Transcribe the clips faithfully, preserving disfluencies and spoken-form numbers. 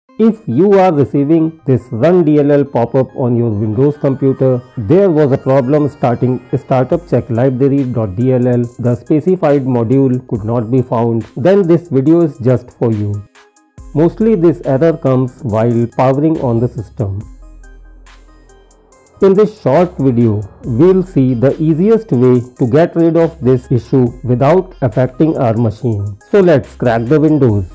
If you are receiving this rundll pop-up on your Windows computer, there was a problem starting startup check library dot D L L. The specified module could not be found, then this video is just for you. Mostly this error comes while powering on the system. In this short video, we'll see the easiest way to get rid of this issue without affecting our machine. So let's crack the Windows.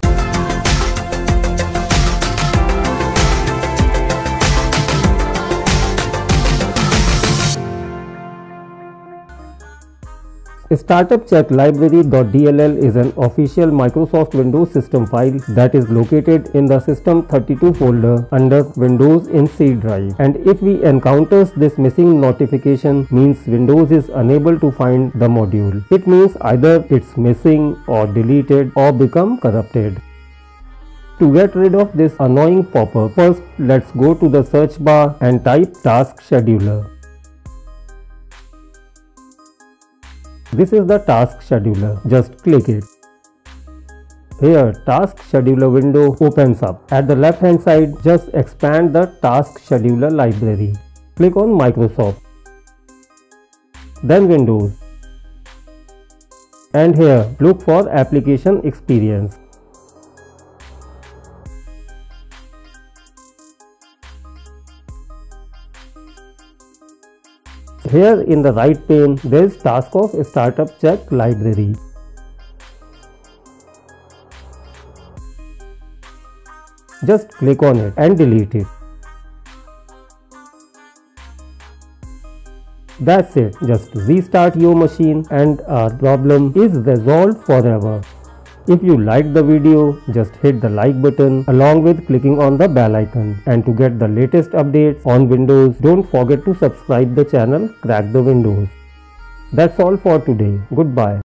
startup check library dot D L L is an official Microsoft Windows system file that is located in the System thirty-two folder under Windows in C drive. And if we encounters this missing notification, means Windows is unable to find the module. It means either it's missing or deleted or become corrupted. To get rid of this annoying pop-up, first let's go to the search bar and type Task Scheduler. This is the task scheduler, just click it. Here, task scheduler window opens up. At the left hand side, just expand the task scheduler library. Click on Microsoft, then Windows, and here look for application experience. Here in the right pane, there is task of startup check library. Just click on it and delete it. That's it. Just restart your machine and our problem is resolved forever. If you liked the video, just hit the like button along with clicking on the bell icon. And to get the latest updates on Windows, don't forget to subscribe the channel Crack the Windows. That's all for today. Goodbye.